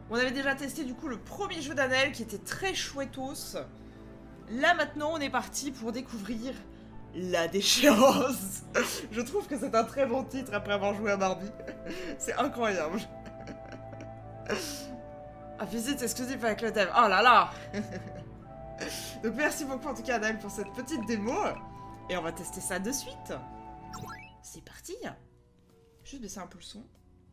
On avait déjà testé du coup le premier jeu d'Anaël qui était très chouettos. Là maintenant on est parti pour découvrir La Déchéance. Je trouve que c'est un très bon titre après avoir joué à Barbie. C'est incroyable. Ah, visite exclusive avec le thème. Oh là là. Donc merci beaucoup en tout cas Anaël pour cette petite démo. Et on va tester ça de suite. C'est parti. Juste baisser un peu le son.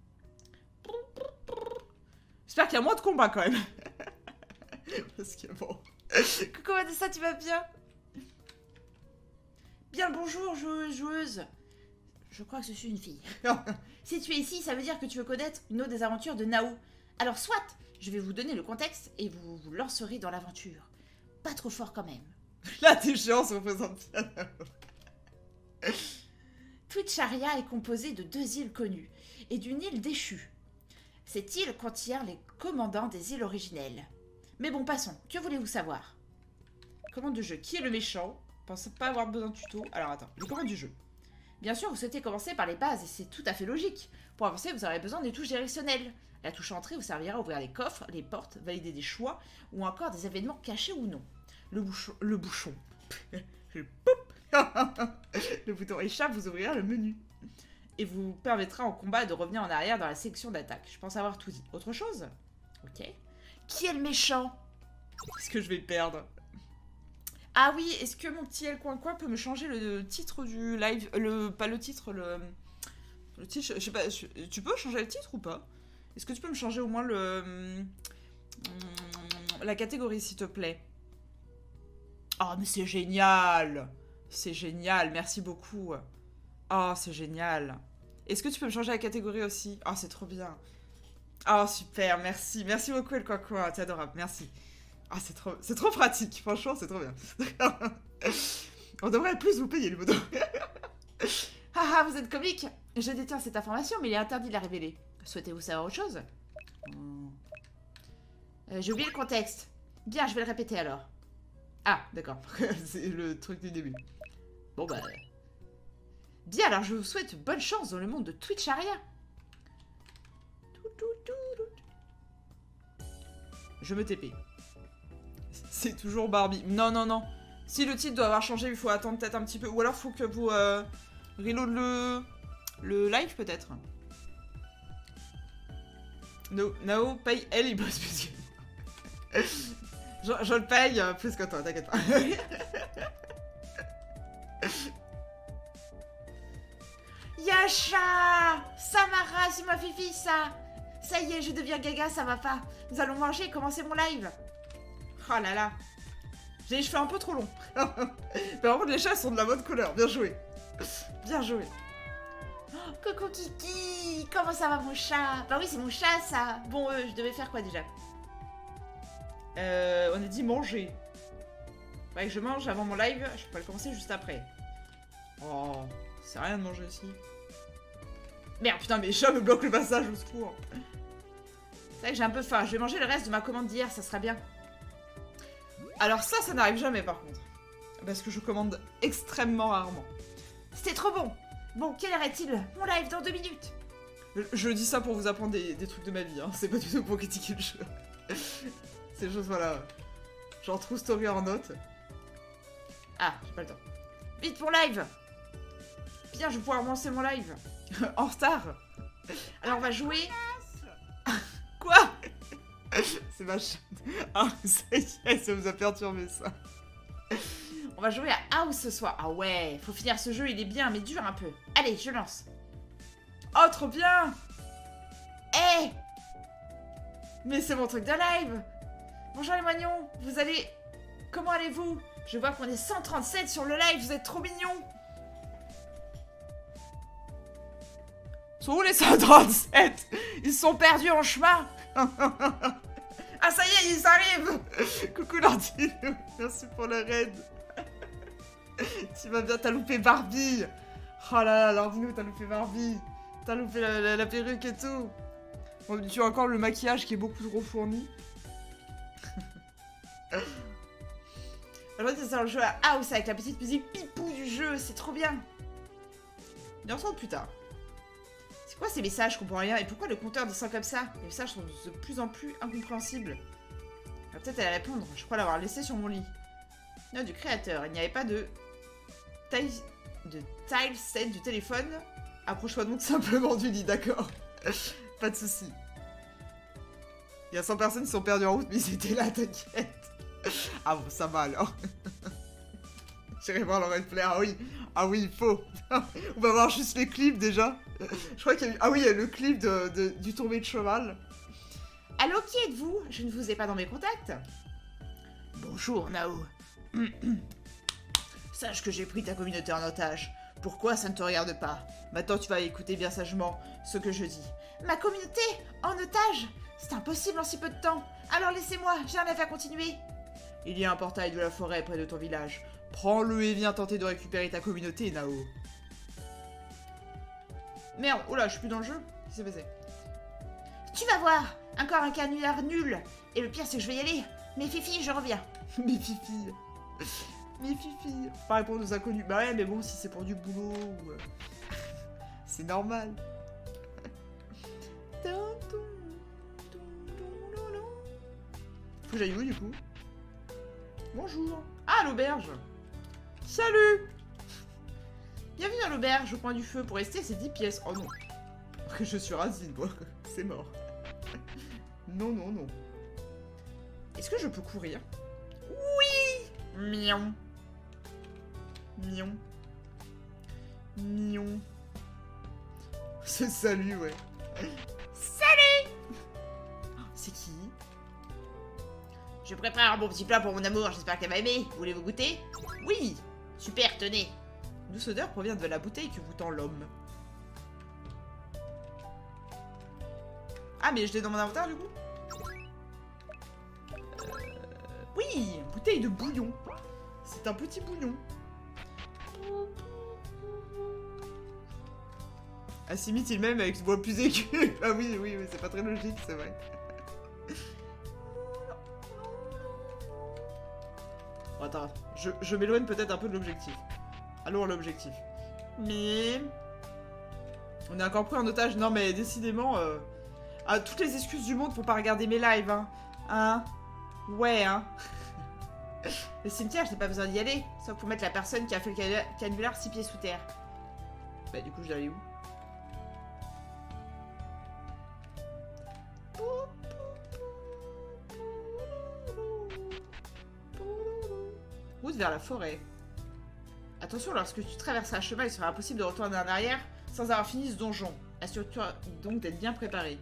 J'espère qu'il y a moins de combats quand même. Parce que bon... Coucou Vanessa, tu vas bien? Bien le bonjour, joueuse. Je crois que je suis une fille. Si tu es ici, ça veut dire que tu veux connaître une autre des aventures de Nao. Alors soit, je vais vous donner le contexte et vous vous lancerez dans l'aventure. Pas trop fort quand même. La déchéance représente bien Nao. Twitcharia est composée de 2 îles connues et d'une île déchue. Cette île contient les commandants des îles originelles. Mais bon, passons. Que voulez-vous savoir? Commande de jeu. Qui est le méchant? Pensez pas avoir besoin de tuto. Alors attends, les commandes du jeu. Bien sûr, vous souhaitez commencer par les bases et c'est tout à fait logique. Pour avancer, vous aurez besoin des touches directionnelles. La touche entrée vous servira à ouvrir les coffres, les portes, valider des choix ou encore des événements cachés ou non. Le bouchon. Le bouton échappe vous ouvrira le menu. Et vous permettra en combat de revenir en arrière dans la section d'attaque. Je pense avoir tout dit. Autre chose? Ok. Qui est le méchant? Est-ce que je vais perdre? Ah oui, est-ce que mon petit El Coin Coin peut me changer le titre du live? Pas le titre, le titre, je sais pas, tu peux changer le titre ou pas? Est-ce que tu peux me changer au moins la catégorie, s'il te plaît? Oh, mais c'est génial! C'est génial, merci beaucoup. Oh, c'est génial. Est-ce que tu peux me changer la catégorie aussi? Oh, c'est trop bien. Oh, super, merci. Merci beaucoup, El Coin Coin, t'es adorable, merci. Ah, c'est trop pratique, franchement, c'est trop bien. On devrait plus vous payer, le modo. Haha, vous êtes comique. Je détiens cette information, mais il est interdit de la révéler. Souhaitez-vous savoir autre chose? J'ai oublié le contexte. Bien, je vais le répéter alors. Ah, d'accord. C'est le truc du début. Bon, bah... Bien, alors je vous souhaite bonne chance dans le monde de Twitcharia. Je me TP. C'est toujours Barbie. Non, non, non. Si le titre doit avoir changé, il faut attendre peut-être un petit peu. Ou alors, il faut que vous reload le live, peut-être. No, paye elle, il bosse plus que... je le paye plus que toi, t'inquiète pas. Yasha! Samara, c'est ma fifi, ça! Ça y est, je deviens gaga, ça va pas. Nous allons manger et commencer mon live. Oh là là. J'ai les cheveux un peu trop longs. Mais par contre, les chats sont de la bonne couleur. Bien joué. Bien joué. Oh, coucou Kiki! Comment ça va mon chat? Bah oui, c'est mon chat, ça. Bon, je devais faire quoi déjà? On a dit manger. Ouais, je mange avant mon live. Je peux pas le commencer juste après. Oh, c'est rien de manger ici. Merde, putain, mes chats me bloquent le passage, au secours. C'est vrai que j'ai un peu faim. Je vais manger le reste de ma commande d'hier, ça sera bien. Alors ça n'arrive jamais par contre. Parce que je commande extrêmement rarement. C'était trop bon. Bon, quelle heure est-il? Mon live dans 2 minutes. Je dis ça pour vous apprendre des trucs de ma vie, hein. C'est pas du tout pour critiquer le jeu. C'est juste, voilà. Genre True Story en note. Ah, j'ai pas le temps. Vite pour live. Bien, je vais pouvoir lancer mon live. En retard. Alors on va jouer... Quoi? C'est ma chatte. Ah, ça y est, ça vous a perturbé ça. On va jouer à House ce soir. Ah ouais, faut finir ce jeu, il est bien, mais dur un peu. Allez, je lance. Oh, trop bien. Eh, mais c'est mon truc de live. Bonjour les moignons, vous allez... Comment allez-vous? Je vois qu'on est 137 sur le live, vous êtes trop mignons. Sont où les 137? Ils sont perdus en chemin. Ah ça y est, ils arrivent. Coucou Lordine, merci pour le raid. Tu vas bien, t'as loupé Barbie. Oh là là, Lordine, t'as loupé Barbie. T'as loupé la perruque et tout. Bon, tu as encore le maquillage qui est beaucoup trop fourni. Aujourd'hui, c'est un jeu à House avec la petite musique pipou du jeu, c'est trop bien. 1h30 plus tard. C'est quoi ces messages? Je comprends rien. Et pourquoi le compteur descend comme ça? Les messages sont de plus en plus incompréhensibles. Peut-être elle répondre. Je crois l'avoir laissé sur mon lit. Note du créateur. Il n'y avait pas de tile set du téléphone. Approche-toi donc simplement du lit, d'accord? Pas de soucis. Il y a 100 personnes qui sont perdues en route, mais ils étaient là, t'inquiète. Ah bon, ça va alors. J'irai voir le replay. Ah oui, il faut. On va voir juste les clips déjà. Je crois qu'il y a eu... Ah oui, il y a le clip du tombé de cheval. Allô, qui êtes-vous? Je ne vous ai pas dans mes contacts. Bonjour, Nao. Sache que j'ai pris ta communauté en otage. Pourquoi ça ne te regarde pas? Maintenant, tu vas écouter bien sagement ce que je dis. Ma communauté? En otage? C'est impossible en si peu de temps. Alors laissez-moi, j'ai un affaire à continuer. Il y a un portail de la forêt près de ton village. Prends-le et viens tenter de récupérer ta communauté, Nao. Merde, oula, je suis plus dans le jeu. Qu'est-ce qui s'est passé? Tu vas voir. Encore un canular nul. Et le pire, c'est que je vais y aller. Mais Fifi, je reviens. Mais Fifi. Mais Fifi. Pas répondre aux inconnus. Bah ouais, mais bon, si c'est pour du boulot ou... c'est normal. Faut que j'aille où, du coup? Bonjour. Ah, l'auberge. Salut. Bienvenue à l'auberge, au coin du feu. Pour rester, c'est 10 pièces. Oh non. Je suis rasine, moi. C'est mort. Non, non, non. Est-ce que je peux courir? Oui. Mion. Mion. Mion. C'est salut, ouais. Salut. C'est qui? Je prépare un bon petit plat pour mon amour, j'espère qu'elle va aimer. Voulez-vous goûter? Oui. Super, tenez. Douce odeur provient de la bouteille que vous tend l'homme. Ah, mais je l'ai dans mon inventaire, du coup? Oui, bouteille de bouillon. C'est un petit bouillon. Ah, s'imite-t-il même avec une voix plus aiguë? Ah oui, oui, mais c'est pas très logique, c'est vrai. Oh, attends, je m'éloigne peut-être un peu de l'objectif. Allons à l'objectif. Mais... on est encore pris en otage. Non, mais décidément... Ah, toutes les excuses du monde pour pas regarder mes lives, hein. Hein? Ouais, hein. Le cimetière, je n'ai pas besoin d'y aller. Sauf pour mettre la personne qui a fait le canular 6 pieds sous terre. Bah, du coup, je dois aller où? Route vers la forêt. Attention, lorsque tu traverses un chemin, il sera impossible de retourner en arrière sans avoir fini ce donjon. Assure-toi donc d'être bien préparé.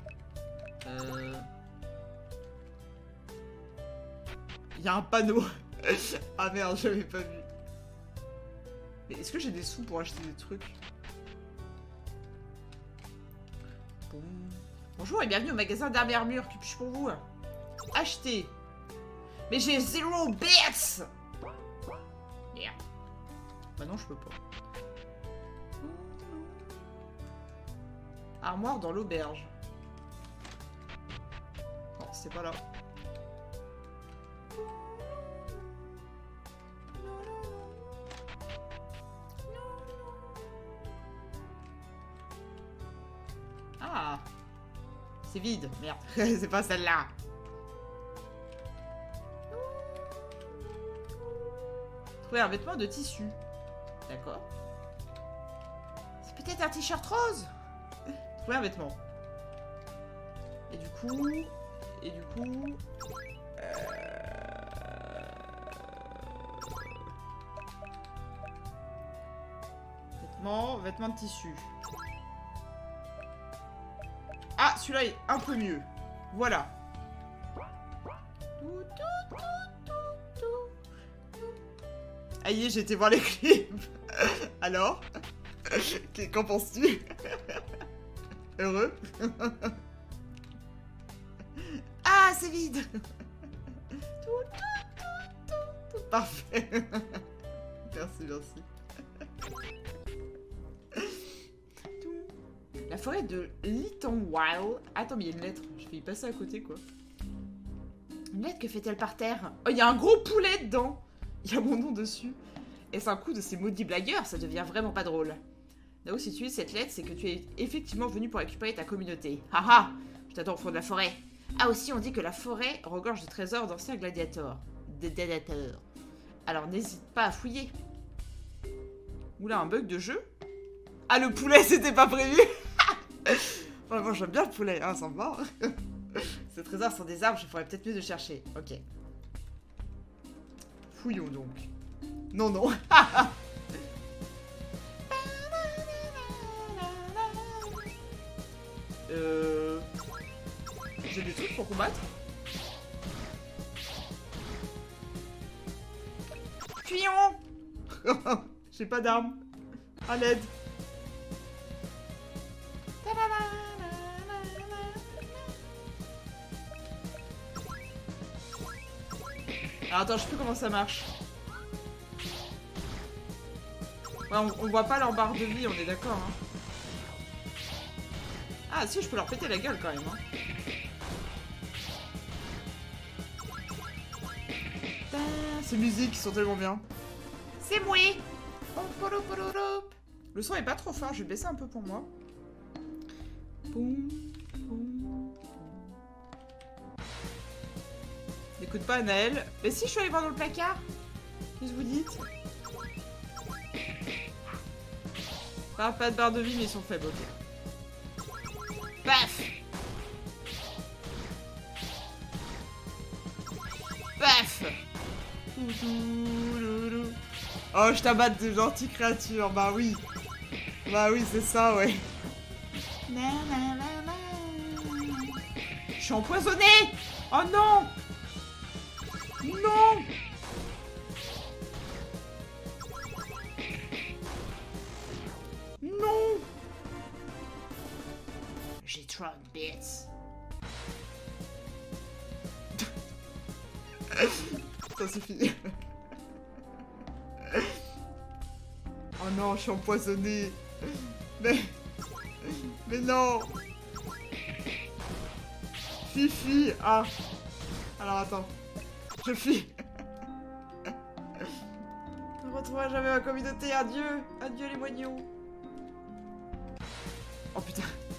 Il y a un panneau. Ah merde, je l'avais pas vu. Mais est-ce que j'ai des sous pour acheter des trucs? Bon. Bonjour et bienvenue au magasin d'armes et armures. Que puis-je pour vous? Acheter. Mais j'ai 0 bits. Merde. Bah non, je peux pas. Armoire dans l'auberge. Non, c'est pas là. Ah. C'est vide, merde. C'est pas celle-là. Trouver un vêtement de tissu. D'accord. C'est peut-être un t-shirt rose. Trouver un vêtement. Et du coup... Vêtements de tissu. Ah, celui-là est un peu mieux. Voilà. Ah y est, j'ai été voir les clips. Alors? Qu'en penses-tu? Heureux? Ah, c'est vide. Parfait. Merci, merci. La forêt de Little Wild. Attends, mais il y a une lettre. Je vais y passer à côté, quoi. Une lettre, que fait-elle par terre? Oh, il y a un gros poulet dedans. Il y a mon nom dessus. Est-ce un coup de ces maudits blagueurs? Ça devient vraiment pas drôle. Là où si tu lis cette lettre, c'est que tu es effectivement venu pour récupérer ta communauté. Haha, je t'attends au fond de la forêt. Ah aussi, on dit que la forêt regorge de trésors d'anciens gladiateurs. Alors n'hésite pas à fouiller. Oula, un bug de jeu? Ah, le poulet, c'était pas prévu. Ouais, moi j'aime bien le poulet, hein, ça me va. Ces trésors sont des arbres, je ferais peut-être mieux de chercher. Ok. Fouillons donc. Non, non. J'ai des trucs pour combattre. Fuyons. J'ai pas d'armes. À l'aide. Alors attends, je sais plus comment ça marche. Ouais, on voit pas leur barre de vie, on est d'accord. Hein. Ah si, je peux leur péter la gueule quand même. Hein. Ces musiques sont tellement bien. C'est moi. Le son est pas trop fort, je vais baisser un peu pour moi. N'écoute pas Anaël. Mais si je suis allée voir dans le placard. Qu'est-ce que vous dites? Pas de barre de vie, mais ils sont faibles, ok. Paf! Paf! Oh, je t'abatte de gentilles créatures, bah oui. Bah oui, c'est ça, ouais. Je suis empoisonnée! Oh non! Non! Non! J'ai trop de bits. Ça suffit. Oh non, je suis empoisonnée. Mais non. Fifi. Ah. Alors attends. Je fuis. Je ne retrouverai jamais ma communauté. Adieu. Adieu les moignons. Oh putain.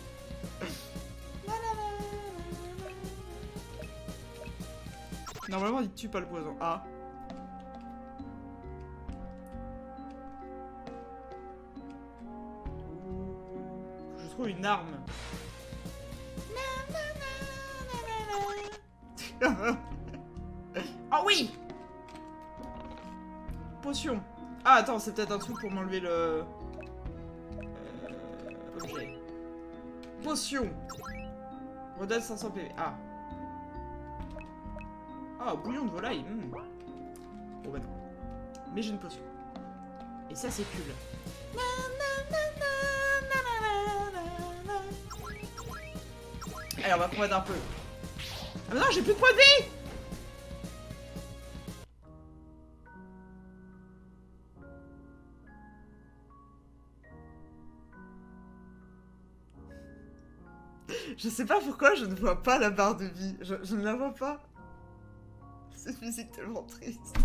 Normalement, il tue pas le poison. Ah. Je trouve une arme. Oh oui! Potion. Ah, attends, c'est peut-être un truc pour m'enlever le... objet. Potion. Redonne 500 PV. Ah. Ah, bouillon de volaille. Bon bah non. Mais j'ai une potion. Et ça, c'est cool. Allez, on va combattre un peu. Ah mais non, j'ai plus de points de vie! Je sais pas pourquoi je ne vois pas la barre de vie. Je ne la vois pas. Cette musique tellement triste.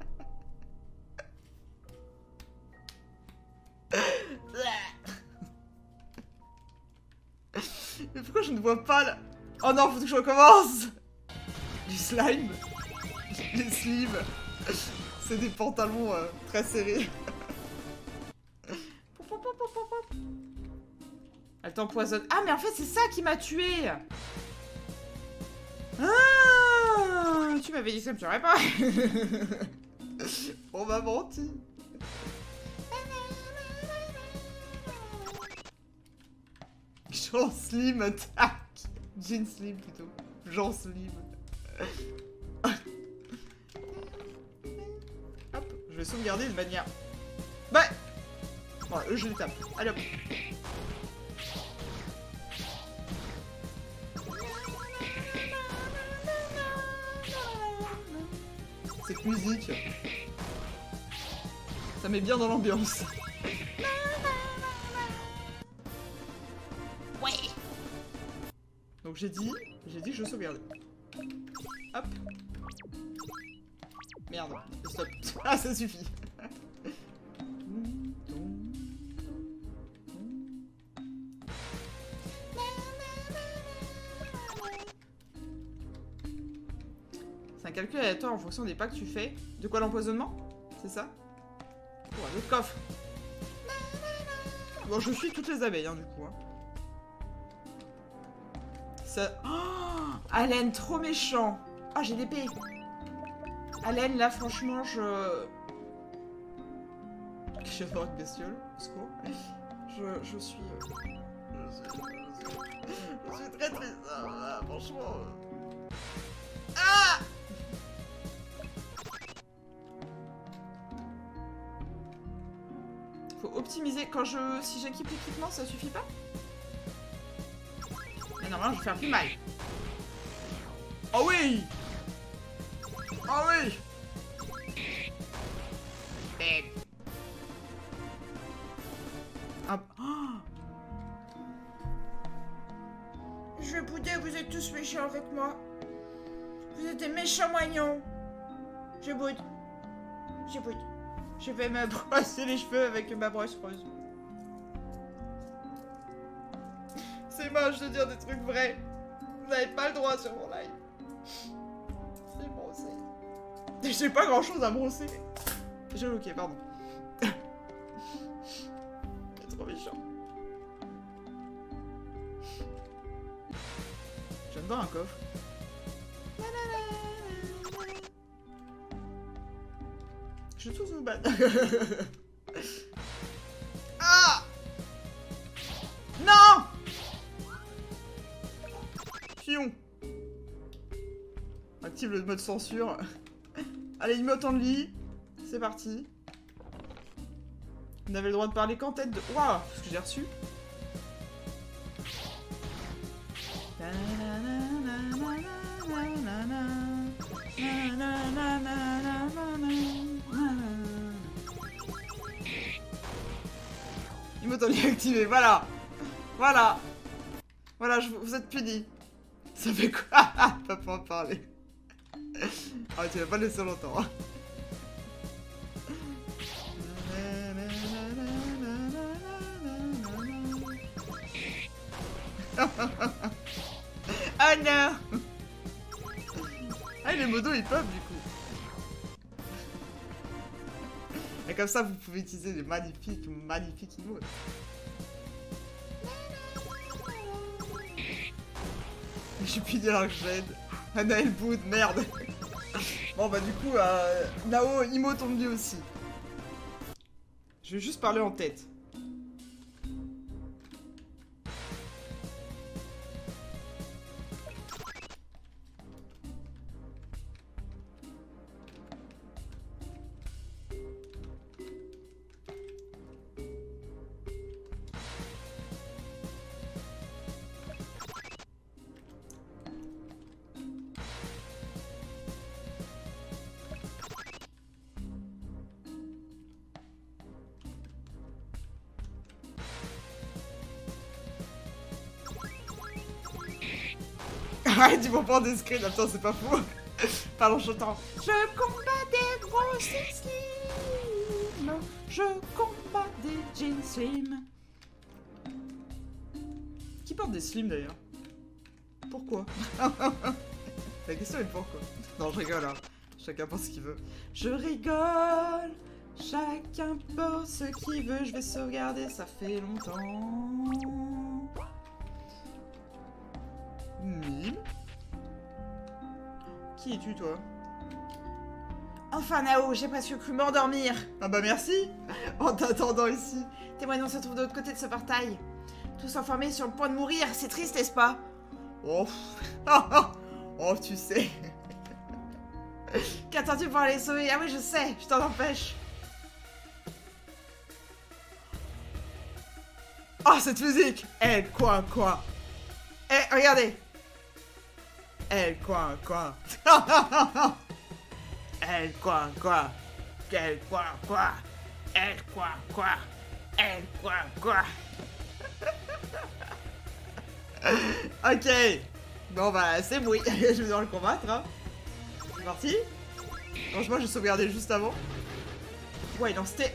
Mais pourquoi je ne vois pas la... Oh non, faut que je recommence. Du slime. Les slims. C'est des pantalons très serrés. Elle t'empoisonne. Ah, mais en fait, c'est ça qui m'a tué. Ah, tu m'avais dit que ça me tuerait pas. On m'a menti. Jean Slim attaque. Jean Slim plutôt. Jean Slim. Hop, je vais sauvegarder de manière... Bah. Bon, eux, je les tape. Allez hop. Cette musique, ça met bien dans l'ambiance. Ouais. Donc j'ai dit que je sauvegardais. Hop. Merde, stop. Ah, ça suffit. C'est un calcul aléatoire en fonction des pas que tu fais. De quoi l'empoisonnement? C'est ça? Oh, un autre coffre. Bon, je suis toutes les abeilles, hein, du coup. Hein. Ça... Oh, Allen, trop méchant. Ah, j'ai l'épée. Allen, là, franchement, je... Je vais voir une bestiole, au secours. Je suis... Je suis très triste, là, franchement. Ah! Faut optimiser. Quand si j'équipe l'équipement, ça suffit pas? Mais normalement, je vais faire plus mal. Oh oui! Oh oui! Ah. Oh, je vais bouder, vous êtes tous méchants avec moi. Vous êtes des méchants moignons. Je boude. Je boude. Je vais me brosser les cheveux avec ma brosse rose. C'est moche de dire des trucs vrais. Vous n'avez pas le droit sur mon live. C'est brossé. J'ai pas grand chose à brosser. J'ai ok, pardon. C'est trop méchant. J'aime bien un coffre. Je suis tous vous battre. Ah! Non! Fion. Active le mode censure. Allez, il m'attend de lit. C'est parti. Vous n'avez le droit de parler qu'en tête de... Waouh! Ce que j'ai reçu. Emote activé, voilà. Voilà. Voilà, vous êtes punis. Ça fait quoi? Pas pour en parler. Ah, tu vas pas le laisser longtemps. Hein. Ah non. Ah, les modos ils peuvent du coup. Et comme ça vous pouvez utiliser des magnifiques emotes. Je suis puni alors que j'aide. Anaël Boud, merde. Bon bah du coup, Nao, Imo tombe lui aussi. Je vais juste parler en tête. Arrête, ils vont prendre des screens, attends, c'est pas faux. Parle en chantant. Je combats des grosses slim. Je combats des jeans slim. Qui porte des slims d'ailleurs? Pourquoi? La question est pourquoi? Non, je rigole, hein. Chacun pense ce qu'il veut. Je rigole. Chacun pense ce qu'il veut. Je vais sauvegarder, ça fait longtemps. Mime. Qui es-tu, toi? Enfin, Nao, j'ai presque cru m'endormir. Ah bah merci. En t'attendant ici. Tes moignons se trouvent de l'autre côté de ce portail. Tous enfermés sur le point de mourir. C'est triste, n'est-ce pas? Oh. Oh, tu sais. Qu'attends-tu pour aller les sauver? Ah oui, je sais. Je t'en empêche. Oh, cette musique. Eh, quoi? Eh, regardez. Eh, quoi? Elle, quoi? Elle, quoi? Elle, quoi? Elle, quoi? Ok. Bon, bah, c'est oui. Je vais devoir le combattre, hein. C'est parti. Franchement, j'ai sauvegardé juste avant. Ouais, non, c'était...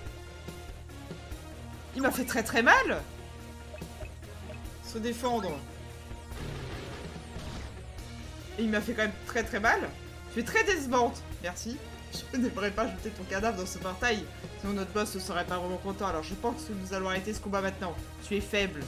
Il m'a fait très mal. Se défendre. Et il m'a fait quand même très mal. Tu es très décevante. Merci. Je n'aimerais pas jeter ton cadavre dans ce portail. Sinon notre boss ne serait pas vraiment content. Alors je pense que nous allons arrêter ce combat maintenant. Tu es faible.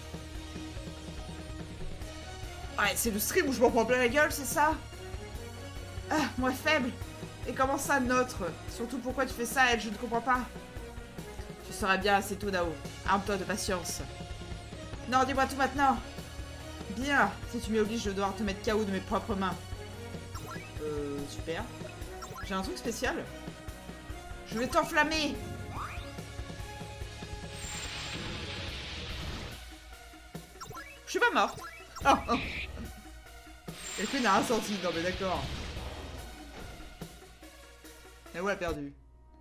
Ouais, c'est le stream où je m'en prends plein la gueule, c'est ça? Ah, moi faible. Et comment ça, notre? Surtout pourquoi tu fais ça, elle, je ne comprends pas. Tu seras bien assez tôt, Nao. Arme-toi de patience. Non, dis-moi tout maintenant. Bien. Si tu m'obliges, je vais devoir te mettre KO de mes propres mains. Super. J'ai un truc spécial. Je vais t'enflammer. Je suis pas morte. Oh, oh. Quelqu'un n'a rien senti. Non mais d'accord. Et ouais, perdu.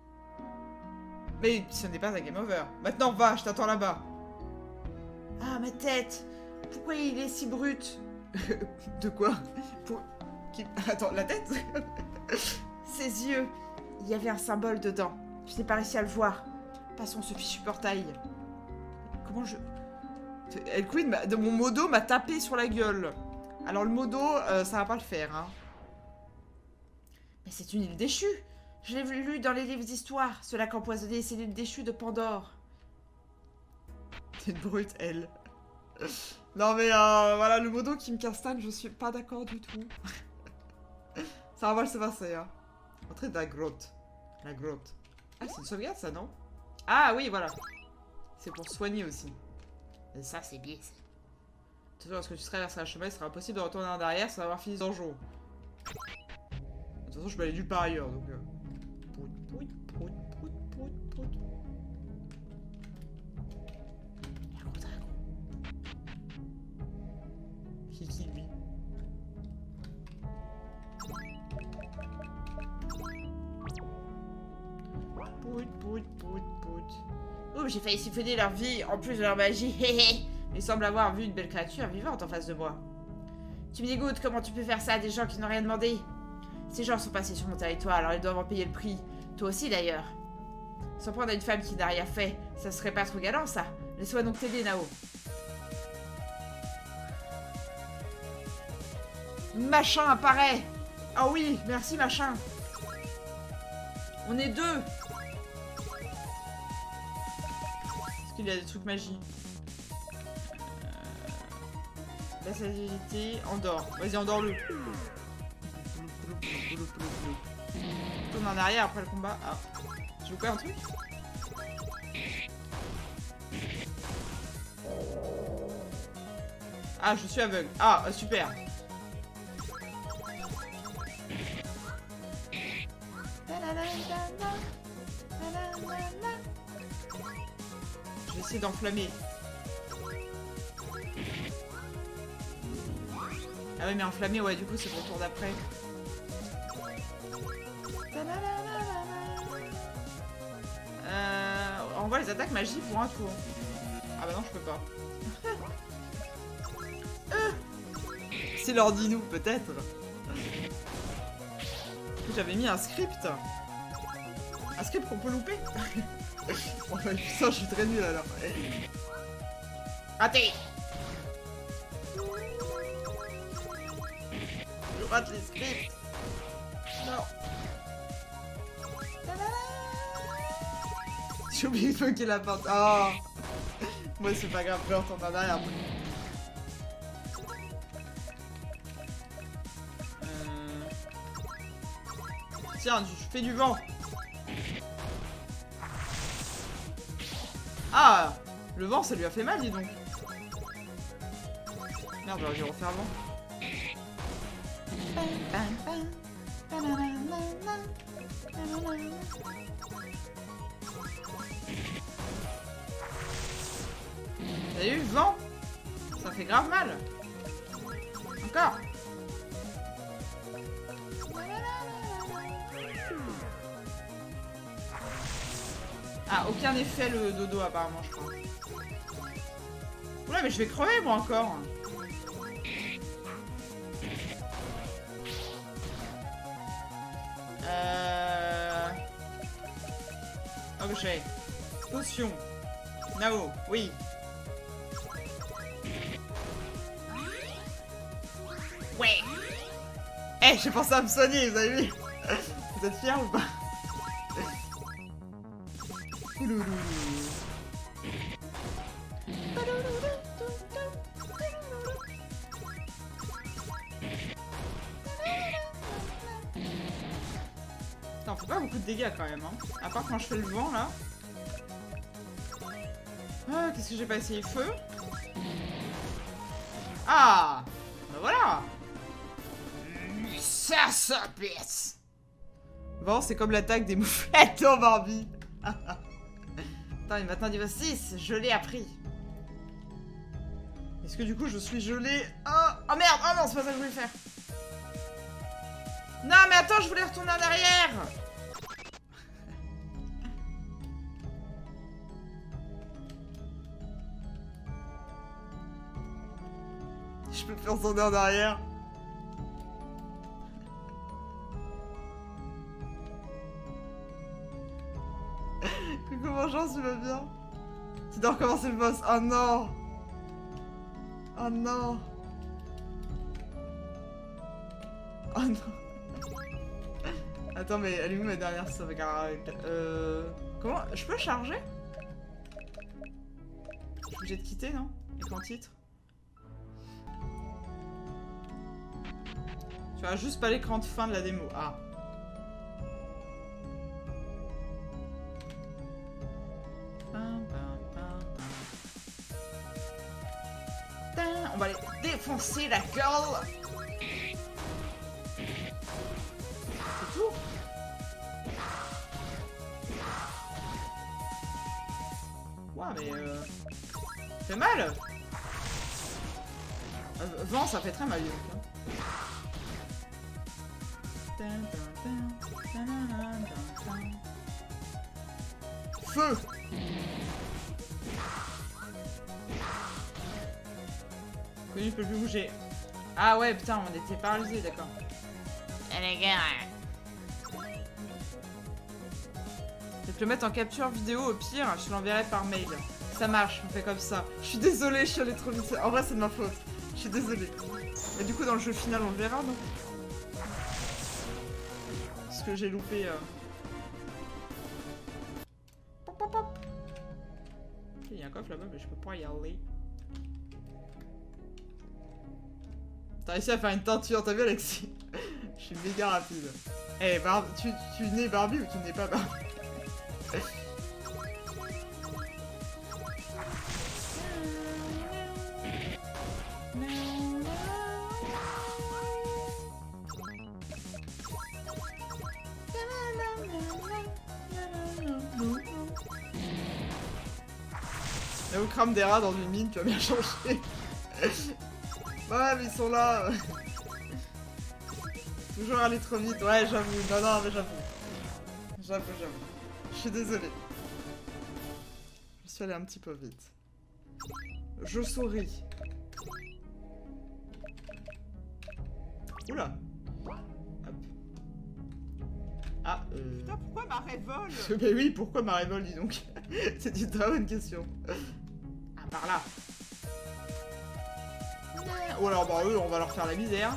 Mais ce n'est pas un game over. Maintenant, va, je t'attends là-bas. Ah, ma tête. Pourquoi il est si brut? De quoi? Attends, la tête? Ses yeux. Il y avait un symbole dedans. Je n'ai pas réussi à le voir. Passons ce fichu portail. Comment je... Elquid, de mon modo, m'a tapé sur la gueule. Alors le modo, ça va pas le faire. Hein. Mais c'est une île déchue. Je l'ai lu dans les livres d'histoire. Ce lac empoisonné, c'est l'île déchue de Pandore. C'est une brute, elle. Non mais voilà, le modo qui me castagne, je suis pas d'accord du tout. Ça va mal se passer, hein. Entrée de la grotte. La grotte. Ah, c'est une sauvegarde, ça, non? Ah oui, voilà. C'est pour soigner aussi. Et ça, c'est bien. Toujours lorsque tu traverseras le chemin, il sera impossible de retourner en arrière sans avoir fini ce donjon. De toute façon, je peux aller nulle part ailleurs, donc... Qui, lui? Oh, j'ai failli siphonner leur vie, en plus de leur magie. Il semble avoir vu une belle créature vivante en face de moi. Tu me dégoûtes, comment tu peux faire ça à des gens qui n'ont rien demandé? Ces gens sont passés sur mon territoire, alors ils doivent en payer le prix. Toi aussi, d'ailleurs. S'en prendre à une femme qui n'a rien fait, ça serait pas trop galant, ça. Laisse-moi donc t'aider, Nao. Machin apparaît. Oh oui, merci, machin. On est deux. Est-ce qu'il y a des trucs magiques? La sagacité, endort. Vas-y, endors-le. Tourne en arrière après le combat. Ah. J'ai loupé un truc? Ah, je suis aveugle. Ah, super. Je vais essayer d'enflammer. Ah ouais, mais enflammé, ouais, du coup, c'est pour le tour d'après. On voit les attaques magiques pour un tour. Ah bah non, je peux pas. C'est l'ordinou, peut-être. J'avais mis un script. Un script qu'on peut louper. Oh putain, je suis très nul alors. Raté. Je rate les scripts. Non. J'ai oublié de bloquer la porte. Oh. Moi c'est pas grave, je vais retourner en arrière. Tiens, je fais du vent. Ah, le vent ça lui a fait mal, dis donc. Merde, j'aurais dû refaire le vent. T'as eu le vent? Ça fait grave mal. Encore. Ah, aucun effet le dodo apparemment, je crois. Oula, mais je vais crever moi encore. Objet. Potion. Nao, oui. Ouais. Eh, j'ai pensé à me soigner, vous avez vu? Vous êtes fiers ou pas? Ouloulou. Putain, on fait pas beaucoup de dégâts quand même, hein. À part quand je fais le vent là. Ah, qu'est-ce que j'ai pas essayé? Feu. Ah, bah voilà. Ça pète. Bon, c'est comme l'attaque des moufettes en Barbie. Attends, il est maintenant niveau 6, je l'ai appris. Est-ce que du coup je suis gelé? Oh merde, oh non, c'est pas ça que je voulais faire. Non mais attends, je voulais retourner en arrière. Je peux faire retourner en arrière. Coucou Vengeance, tu vas bien? Tu dois recommencer le boss. Oh non. Oh non. Oh non. Attends, mais elle est où ma dernière sauvegarde? Comment? Je peux charger? Je suis obligée de quitter, non? Écran titre. Tu vois, juste pas l'écran de fin de la démo. Ah. On va aller défoncer la gueule. C'est tout. Ouais, mais fait mal. Vent, ça fait très mal. Feu. Connu, je peux plus bouger. Ah ouais, putain, on était paralysés, d'accord. Eh les gars. Je vais te le mettre en capture vidéo, au pire, je te l'enverrai par mail. Ça marche, on fait comme ça. Je suis désolée, je suis allée trop vite. En vrai, c'est de ma faute. Je suis désolée. Et du coup, dans le jeu final, on le verra, non? Parce que j'ai loupé... Pop, pop, pop. Il y a un coffre là-bas, mais je peux pas y aller. T'as réussi à faire une teinture, t'as vu Alexis? Je suis méga rapide. Eh, hey, tu nais Barbie ou tu n'es pas Barbie? Là où crame des rats dans une mine, tu vas bien changer. Ouais, mais ils sont là. Toujours aller trop vite. Ouais, j'avoue. Non, non, mais j'avoue. J'avoue. Je suis désolée. Je suis allée un petit peu vite. Je souris. Oula. Hop. Ah, Putain, pourquoi ma révolte? Mais oui, pourquoi ma révolte, dis donc? C'est une très bonne question. Ah, par là. Ou alors, bah eux, on va leur faire la misère.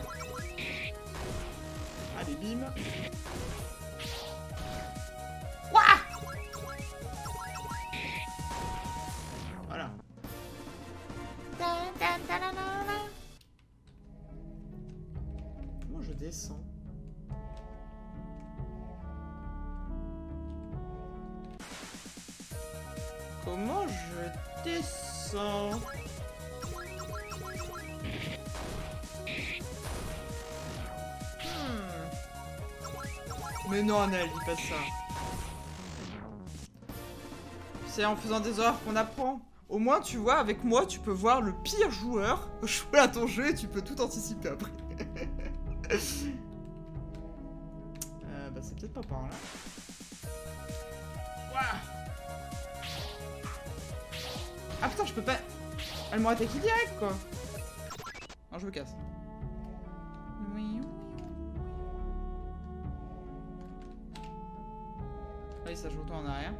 Allez, bim. Ouah! Voilà. Comment je descends? Comment je descends? Mais non, Annelle, dis pas ça. C'est en faisant des erreurs qu'on apprend. Au moins, tu vois, avec moi, tu peux voir le pire joueur jouer à ton jeu et tu peux tout anticiper après. Bah, c'est peut-être pas par là. Ouah. Ah putain, je peux pas... Elle m'a attaqué direct, quoi. Non, je me casse. Oui, ça joue tout en arrière.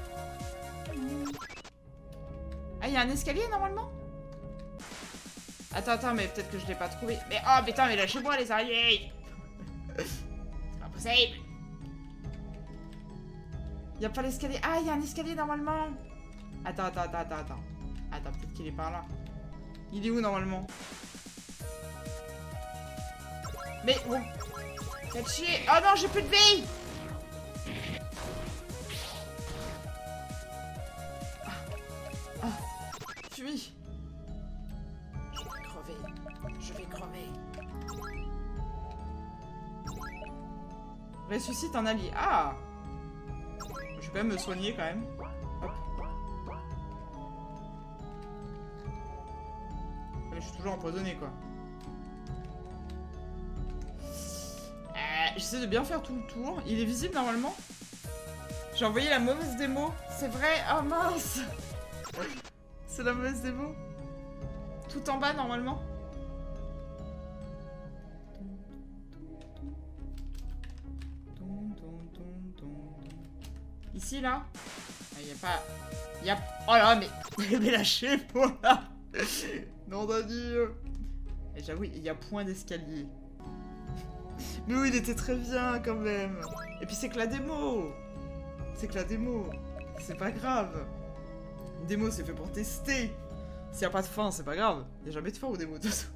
Ah, il y a un escalier normalement? Attends, mais peut-être que je l'ai pas trouvé. Mais oh putain, mais lâchez-moi les araignées. C'est pas possible. Y a pas l'escalier. Ah, il y a un escalier normalement. Attends. Attends, peut-être qu'il est par là. Il est où normalement? Mais bon. Faites chier. Oh non, j'ai plus de vie. Fuis. Je vais crever. Ressuscite un allié. Ah. Je vais quand même me soigner quand même. Hop. Mais je suis toujours empoisonné quoi. J'essaie de bien faire tout le tour. Il est visible normalement. J'ai envoyé la mauvaise démo. C'est vrai. Oh mince. C'est la mauvaise démo. Tout en bas normalement. Ici là. Il n'y a pas. Il y a. Oh là mais. Mais lâchez-moi là. Non d'un dieu. Et j'avoue, il y a point d'escalier. Mais oui, il était très bien quand même. Et puis c'est que la démo. C'est que la démo. C'est pas grave. Une démo, c'est fait pour tester. S'il n'y a pas de fin, c'est pas grave. Il n'y a jamais de fin aux démos, de toute façon.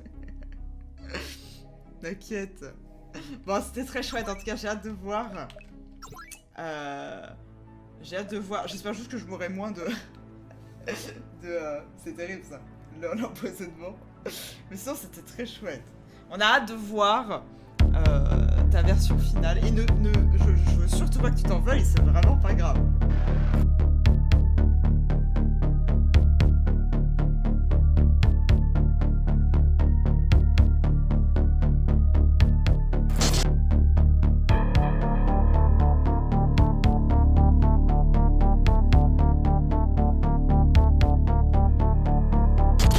T'inquiète. Bon, c'était très chouette. En tout cas, j'ai hâte de voir. J'ai hâte de voir. J'espère juste que je mourrai moins de... C'est terrible, ça. L'empoisonnement. Mais sinon, c'était très chouette. On a hâte de voir ta version finale. Et je veux surtout pas que tu t'en veuilles. C'est vraiment pas grave.